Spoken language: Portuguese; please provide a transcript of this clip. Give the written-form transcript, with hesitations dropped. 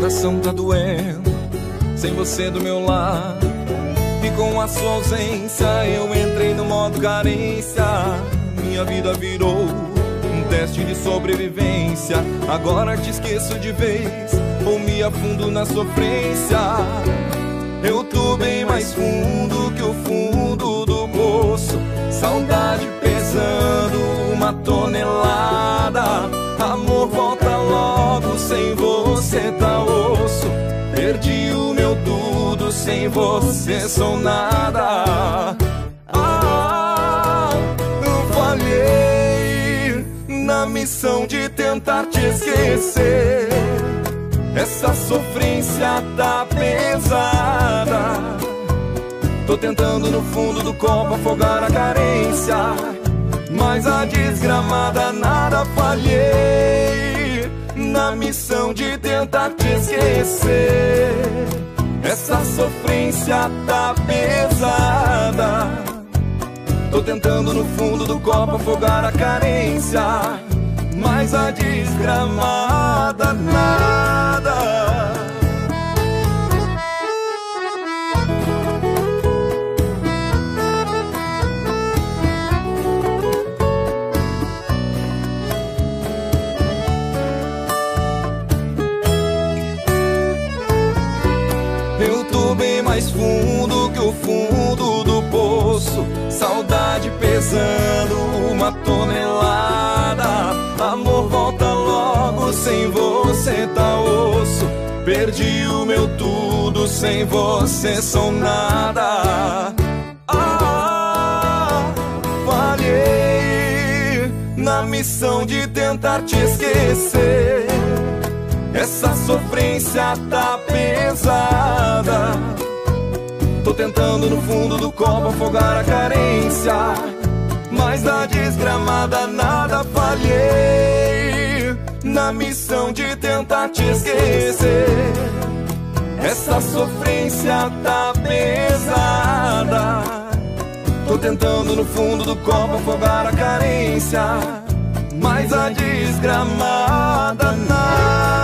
Coração tá doendo, sem você do meu lado. E com a sua ausência eu entrei no modo carência. Minha vida virou um teste de sobrevivência. Agora te esqueço de vez ou me afundo na sofrência. Eu tô bem mais fundo que o fundo do poço. Saudade pesando uma tonelada. Amor, volta logo, sem você tá osso. Perdi o meu tudo, sem você sou nada. Eu falhei na missão de tentar te esquecer. Essa sofrência tá pesada. Tô tentando no fundo do copo afogar a carência, mas a desgramada nada falhei na missão de tentar te esquecer. Essa sofrência tá pesada. Tô tentando no fundo do copo afogar a carência, mas a desgramada nada. Eu tô bem mais fundo que o fundo do poço. Saudade pesando uma tonelada. Amor, volta logo, sem você tá osso. Perdi o meu tudo, sem você sou nada. Falhei na missão de tentar te esquecer. Essa sofrência tá pesada. Tô tentando no fundo do copo afogar a carência, mas da desgramada nada falhei na missão de tentar te esquecer. Essa sofrência tá pesada. Tô tentando no fundo do copo afogar a carência, mas a desgramada nada.